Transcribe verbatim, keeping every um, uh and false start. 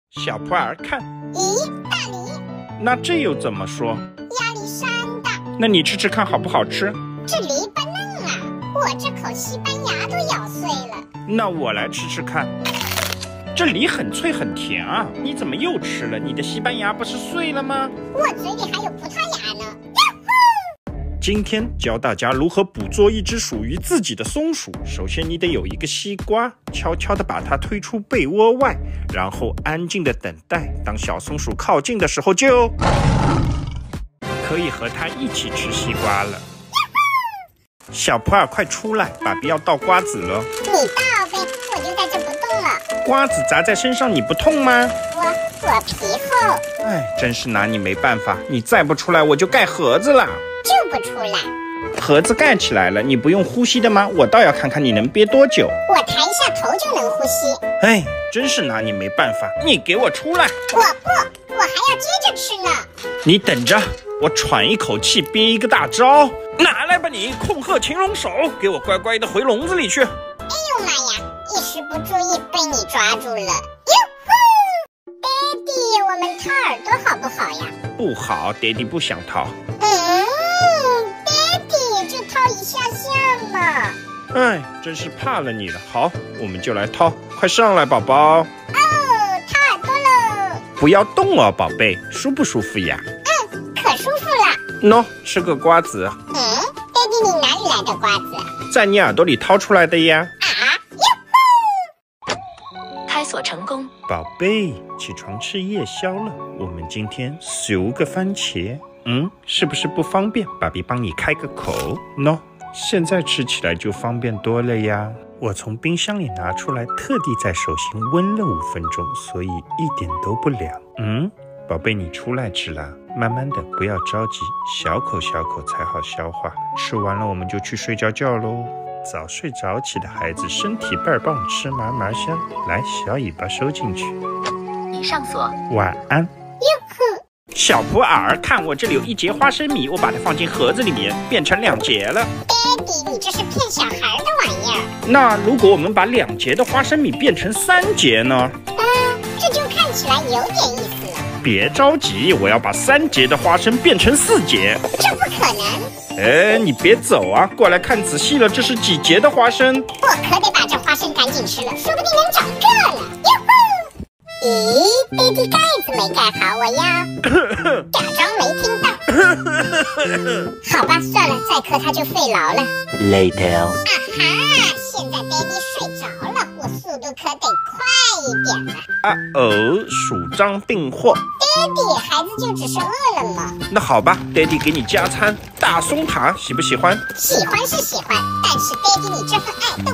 小普洱看。 咦，大梨？ 那这又怎么说？ 压力山大。 那你吃吃看好不好吃？ 这梨不嫩啊，我这口西班牙都咬碎了。 那我来吃吃看。这梨很脆很甜啊，你怎么又吃了？你的西班牙不是碎了吗？ 我嘴里还有葡萄牙呢。 今天教大家如何捕捉一只属于自己的松鼠。首先你得有一个西瓜，悄悄地把它推出被窝外，然后安静地等待。当小松鼠靠近的时候就可以和它一起吃西瓜了。小普洱快出来，爸比要倒瓜子了。 你倒呗，我就在这不动了。 瓜子砸在身上你不痛吗？ 我我皮厚。 哎，真是拿你没办法，你再不出来我就盖盒子了。 就不出来。 盒子盖起来了，你不用呼吸的吗？我倒要看看你能憋多久。 我抬一下头就能呼吸。 哎，真是拿你没办法，你给我出来。 我不，我还要接着吃呢。 你等着，我喘一口气憋一个大招。拿来吧你，控鹤擒龙手，给我乖乖的回笼子里去。 哎呦妈呀，一时不注意被你抓住了。哟呼，爹地，我们掏耳朵好不好呀？ 不好，爹地不想掏。 嗯，爹地就掏一下下嘛。 哎，真是怕了你了。好，我们就来掏，快上来，宝宝。 哦，掏耳朵喽。 不要动哦，宝贝，舒不舒服呀？ 嗯，可舒服了。 喏，吃个瓜子。 嗯，爹地，你哪里来的瓜子？ 在你耳朵里掏出来的呀。 啊，哟呼！ 开锁成功。 宝贝，起床吃夜宵了。我们今天熟个番茄。嗯，是不是不方便？爸比帮你开个口。喏，现在吃起来就方便多了呀。我从冰箱里拿出来，特地在手心温了五分钟，所以一点都不凉。嗯，宝贝，你出来吃啦，慢慢的，不要着急，小口小口才好消化。吃完了我们就去睡觉觉喽。早睡早起的孩子身体倍儿棒，吃嘛嘛香。来，小尾巴收进去。 已上锁。 晚安。 哟呼！ 小普洱，看我这里有一节花生米，我把它放进盒子里面，变成两节了。 爹地，你这是骗小孩的玩意儿。 那如果我们把两节的花生米变成三节呢？ 嗯，这就看起来有点意思了。 别着急，我要把三节的花生变成四节。 这不可能！ 哎，你别走啊，过来看仔细了，这是几节的花生？ 我可得把这花生赶紧吃了，说不定能长个了。哟呼！咦，爹地盖子没盖好，我要假装没听到。好吧，算了，再磕他就费劳了。 Later。 啊哈，现在爹地睡着了，我速度可得快一点了。 啊哦，鼠张并获。 爹地，孩子就只是饿了嘛。 那好吧，爹地给你加餐，大松塔喜不喜欢？ 喜欢是喜欢，但是爹地你这份爱